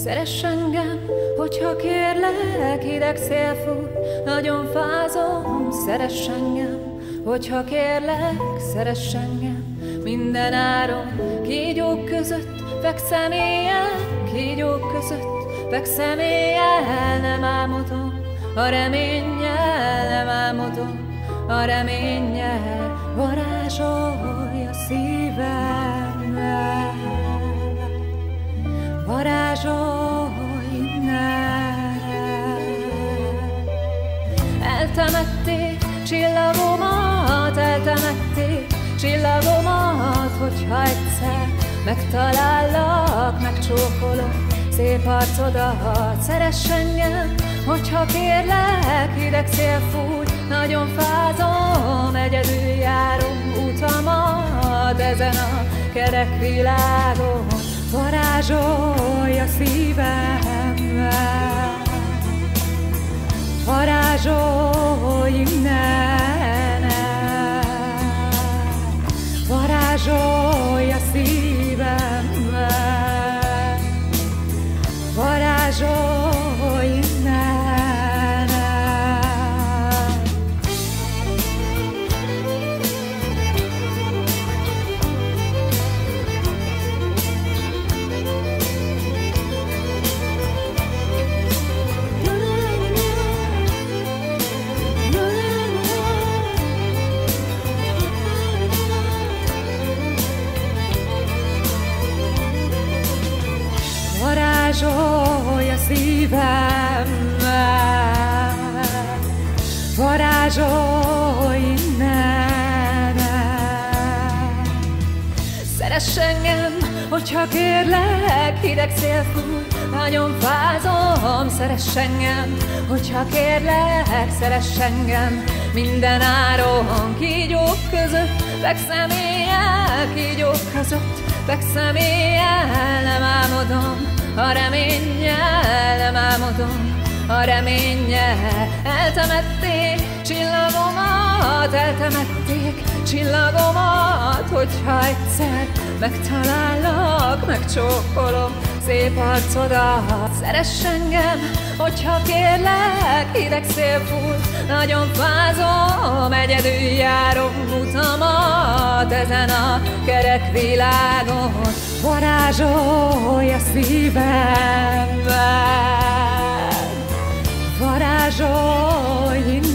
Szeress engem, hogyha kérlek, hideg szél fúj, nagyon fázom. Szeress engem, hogyha kérlek, szeress engem minden áron. Kígyók között fekszem éjjel, kígyók között fekszem éjjel. Nem álmodom a reménnyel, nem álmodom a reménnyel. Varázsolj a szívemmel, varázsolj innen. Eltemették csillagomat, eltemették csillagomat, hogyha egyszer megtalállak, megcsókolok szép arcodat. Szeress engem, hogyha kérlek, hideg szél fúj, nagyon fázom, egyedül járom utamat ezen a kerek világon. Varázsolj a szívemmel, varázsolj innen, varázsolj a szívemmel, varázsolj innen. Varázsolj a szívemmel, varázsolj innen. Szeress engem, hogyha kérlek, hideg szél fúj, nagyon fázom. Szeress engem, hogyha kérlek, szeress engem minden áron. Kígyók között fekszem éjjel, kígyók között fekszem éjjel. Nem álmodom a reménnyel, nem álmodom a reménnyel. Eltemették csillagomat, eltemették csillagomat, hogyha egyszer megtalállak, megcsókolom szép arcodat. Szeress engem, hogyha kérlek, hideg szél fúj, nagyon fázom, egyedül járom utamat ezen a kerek világon. Varázsolj a szívemmel, varázsolj innen.